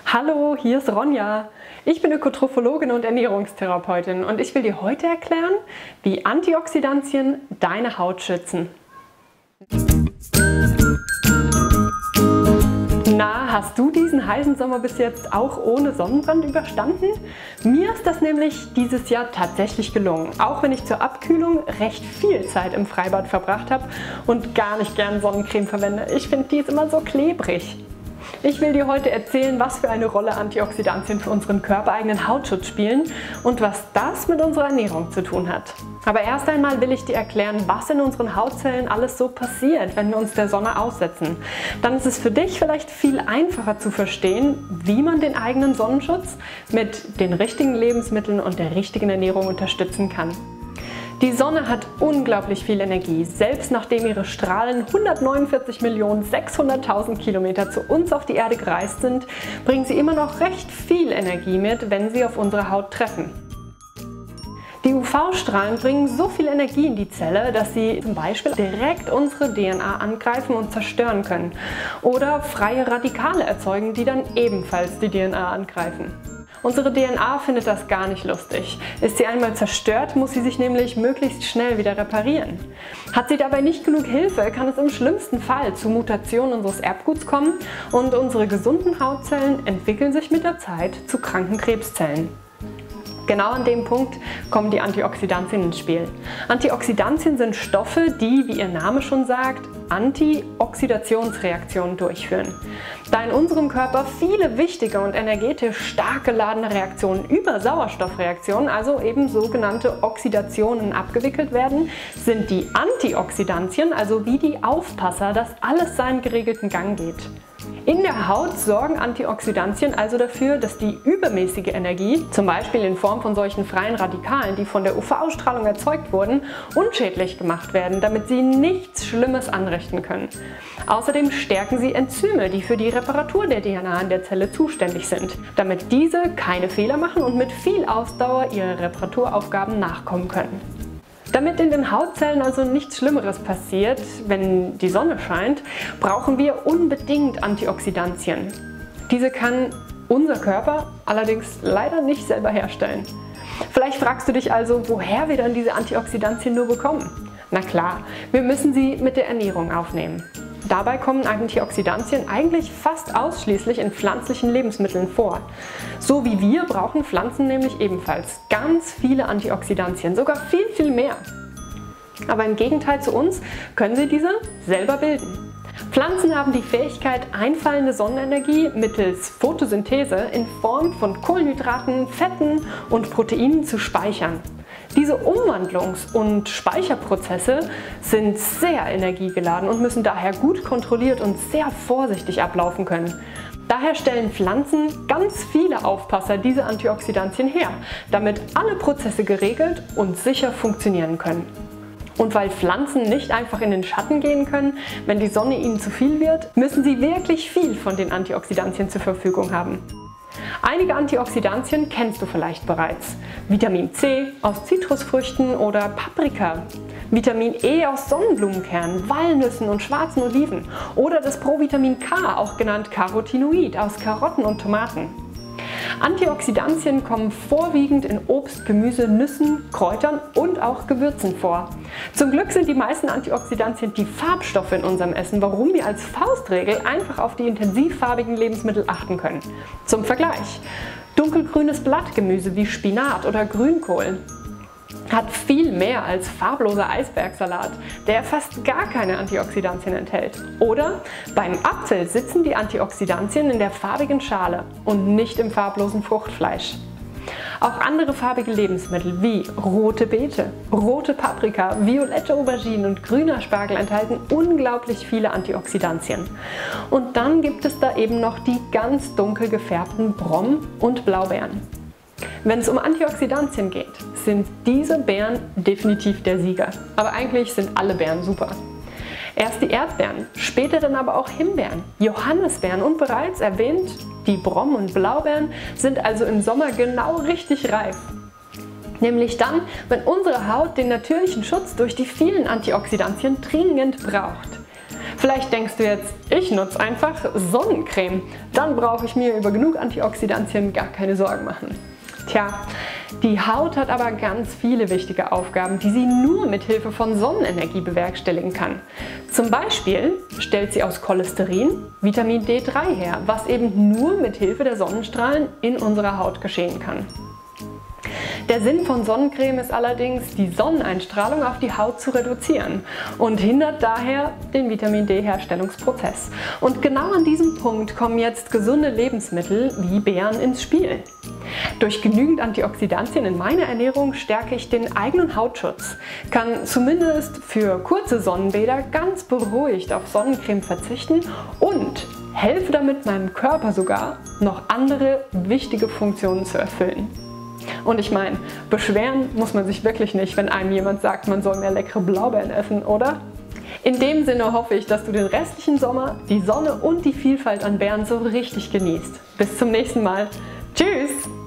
Hallo, hier ist Ronja. Ich bin Ökotrophologin und Ernährungstherapeutin und ich will dir heute erklären, wie Antioxidantien deine Haut schützen. Na, hast du diesen heißen Sommer bis jetzt auch ohne Sonnenbrand überstanden? Mir ist das nämlich dieses Jahr tatsächlich gelungen, auch wenn ich zur Abkühlung recht viel Zeit im Freibad verbracht habe und gar nicht gern Sonnencreme verwende. Ich finde, die ist immer so klebrig. Ich will dir heute erzählen, was für eine Rolle Antioxidantien für unseren körpereigenen Hautschutz spielen und was das mit unserer Ernährung zu tun hat. Aber erst einmal will ich dir erklären, was in unseren Hautzellen alles so passiert, wenn wir uns der Sonne aussetzen. Dann ist es für dich vielleicht viel einfacher zu verstehen, wie man den eigenen Sonnenschutz mit den richtigen Lebensmitteln und der richtigen Ernährung unterstützen kann. Die Sonne hat unglaublich viel Energie. Selbst nachdem ihre Strahlen 149.600.000 Kilometer zu uns auf die Erde gereist sind, bringen sie immer noch recht viel Energie mit, wenn sie auf unsere Haut treffen. Die UV-Strahlen bringen so viel Energie in die Zelle, dass sie zum Beispiel direkt unsere DNA angreifen und zerstören können oder freie Radikale erzeugen, die dann ebenfalls die DNA angreifen. Unsere DNA findet das gar nicht lustig. Ist sie einmal zerstört, muss sie sich nämlich möglichst schnell wieder reparieren. Hat sie dabei nicht genug Hilfe, kann es im schlimmsten Fall zu Mutationen unseres Erbguts kommen und unsere gesunden Hautzellen entwickeln sich mit der Zeit zu kranken Krebszellen. Genau an dem Punkt kommen die Antioxidantien ins Spiel. Antioxidantien sind Stoffe, die, wie ihr Name schon sagt, Antioxidationsreaktionen durchführen. Da in unserem Körper viele wichtige und energetisch stark geladene Reaktionen über Sauerstoffreaktionen, also eben sogenannte Oxidationen, abgewickelt werden, sind die Antioxidantien, also wie die Aufpasser, dass alles seinen geregelten Gang geht. In der Haut sorgen Antioxidantien also dafür, dass die übermäßige Energie, zum Beispiel in Form von solchen freien Radikalen, die von der UV-Strahlung erzeugt wurden, unschädlich gemacht werden, damit sie nichts Schlimmes anrichten können. Außerdem stärken sie Enzyme, die für die Reparatur der DNA in der Zelle zuständig sind, damit diese keine Fehler machen und mit viel Ausdauer ihre Reparaturaufgaben nachkommen können. Damit in den Hautzellen also nichts Schlimmeres passiert, wenn die Sonne scheint, brauchen wir unbedingt Antioxidantien. Diese kann unser Körper allerdings leider nicht selber herstellen. Vielleicht fragst du dich also, woher wir dann diese Antioxidantien nur bekommen? Na klar, wir müssen sie mit der Ernährung aufnehmen. Dabei kommen Antioxidantien eigentlich fast ausschließlich in pflanzlichen Lebensmitteln vor. So wie wir brauchen Pflanzen nämlich ebenfalls ganz viele Antioxidantien, sogar viel, viel mehr. Aber im Gegenteil zu uns können sie diese selber bilden. Pflanzen haben die Fähigkeit, einfallende Sonnenenergie mittels Photosynthese in Form von Kohlenhydraten, Fetten und Proteinen zu speichern. Diese Umwandlungs- und Speicherprozesse sind sehr energiegeladen und müssen daher gut kontrolliert und sehr vorsichtig ablaufen können. Daher stellen Pflanzen ganz viele Aufpasser diese Antioxidantien her, damit alle Prozesse geregelt und sicher funktionieren können. Und weil Pflanzen nicht einfach in den Schatten gehen können, wenn die Sonne ihnen zu viel wird, müssen sie wirklich viel von den Antioxidantien zur Verfügung haben. Einige Antioxidantien kennst du vielleicht bereits. Vitamin C aus Zitrusfrüchten oder Paprika, Vitamin E aus Sonnenblumenkernen, Walnüssen und schwarzen Oliven oder das Provitamin K, auch genannt Carotinoid, aus Karotten und Tomaten. Antioxidantien kommen vorwiegend in Obst, Gemüse, Nüssen, Kräutern und auch Gewürzen vor. Zum Glück sind die meisten Antioxidantien die Farbstoffe in unserem Essen, warum wir als Faustregel einfach auf die intensivfarbigen Lebensmittel achten können. Zum Vergleich: dunkelgrünes Blattgemüse wie Spinat oder Grünkohl hat viel mehr als farbloser Eisbergsalat, der fast gar keine Antioxidantien enthält. Oder beim Apfel sitzen die Antioxidantien in der farbigen Schale und nicht im farblosen Fruchtfleisch. Auch andere farbige Lebensmittel wie rote Beete, rote Paprika, violette Auberginen und grüner Spargel enthalten unglaublich viele Antioxidantien. Und dann gibt es da eben noch die ganz dunkel gefärbten Brom- und Blaubeeren. Wenn es um Antioxidantien geht, sind diese Beeren definitiv der Sieger. Aber eigentlich sind alle Beeren super. Erst die Erdbeeren, später dann aber auch Himbeeren, Johannisbeeren und bereits erwähnt, die Brom- und Blaubeeren sind also im Sommer genau richtig reif. Nämlich dann, wenn unsere Haut den natürlichen Schutz durch die vielen Antioxidantien dringend braucht. Vielleicht denkst du jetzt, ich nutze einfach Sonnencreme. Dann brauche ich mir über genug Antioxidantien gar keine Sorgen machen. Tja, die Haut hat aber ganz viele wichtige Aufgaben, die sie nur mit Hilfe von Sonnenenergie bewerkstelligen kann. Zum Beispiel stellt sie aus Cholesterin Vitamin D3 her, was eben nur mit Hilfe der Sonnenstrahlen in unserer Haut geschehen kann. Der Sinn von Sonnencreme ist allerdings, die Sonneneinstrahlung auf die Haut zu reduzieren und hindert daher den Vitamin D-Herstellungsprozess. Und genau an diesem Punkt kommen jetzt gesunde Lebensmittel wie Beeren ins Spiel. Durch genügend Antioxidantien in meiner Ernährung stärke ich den eigenen Hautschutz, kann zumindest für kurze Sonnenbäder ganz beruhigt auf Sonnencreme verzichten und helfe damit meinem Körper sogar, noch andere wichtige Funktionen zu erfüllen. Und ich meine, beschweren muss man sich wirklich nicht, wenn einem jemand sagt, man soll mehr leckere Blaubeeren essen, oder? In dem Sinne hoffe ich, dass du den restlichen Sommer, die Sonne und die Vielfalt an Beeren so richtig genießt. Bis zum nächsten Mal. Tschüss!